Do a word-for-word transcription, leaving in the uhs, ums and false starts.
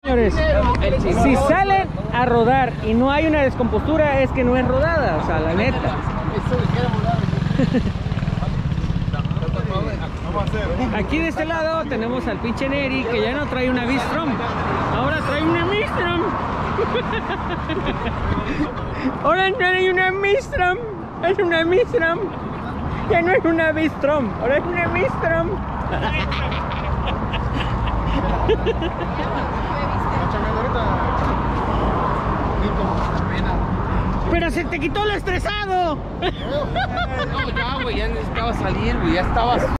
Señores, si salen a rodar y no hay una descompostura es que no es rodada, o sea, la neta. Aquí de este lado tenemos al pinche Neri que ya no trae una Bistrom, ahora trae una Mistrom. Ahora trae una Mistrom, es una Mistrom. Ya no es una Bistrom, ahora es una Mistrom. Pero se te quitó lo estresado. No, ya, güey, ya necesitaba salir, güey, ya estabas.